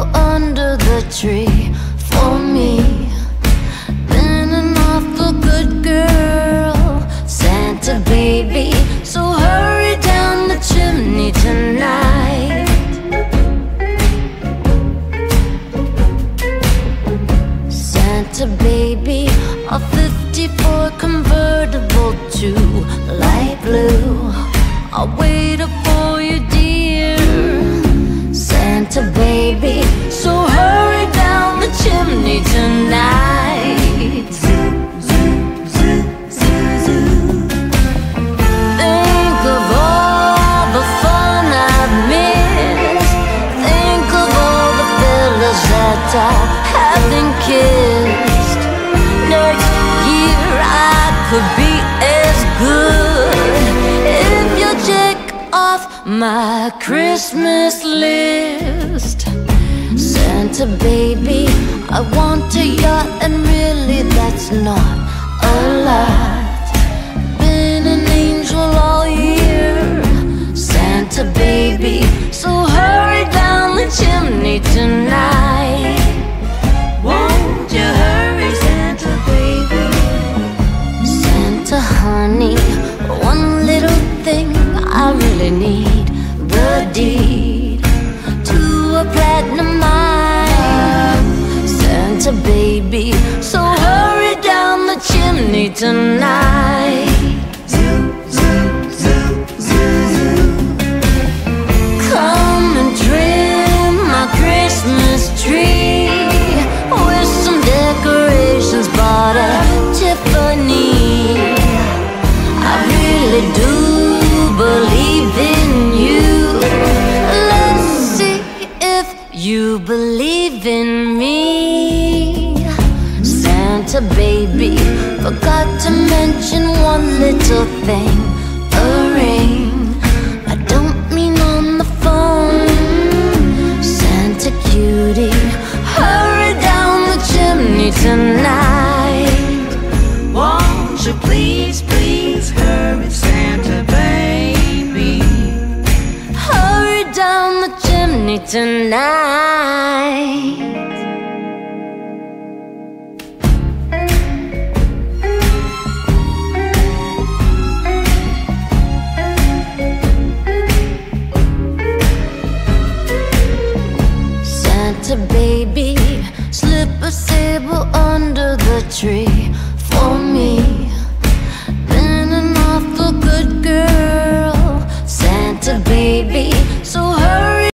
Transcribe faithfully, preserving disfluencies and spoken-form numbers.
under the tree for me. Been an awful good girl, Santa baby, so hurry down the chimney tonight. Santa baby, a fifty-four convertible to light blue, I'll wait up for you, dear Santa baby, so hurry down the chimney tonight. Zoo, zoo, zoo, zoo, zoo. Think of all the fun I've missed. Think of all the fellas that I haven't kissed. Next year I could be as good if you check off my Christmas list. Santa baby, I want a yacht, and really that's not a lot. Been an angel all year, Santa baby, so hurry down the chimney tonight. Won't you hurry, Santa baby? Santa honey, one little thing I really need, the deed to a platinum mine. Santa baby, so hurry down the chimney tonight. Zoo, zoo, zoo, zoo, zoo. Come and trim my Christmas tree with some decorations bought at Tiffany. I really do believe in you. Let's see if you believe in me. Santa baby, forgot to mention one little thing, a ring. I don't mean on the phone. Santa cutie, hurry down the chimney tonight. Won't you please, please hurry, Santa baby, hurry down the chimney tonight. Santa baby, slip a sable under the tree for me.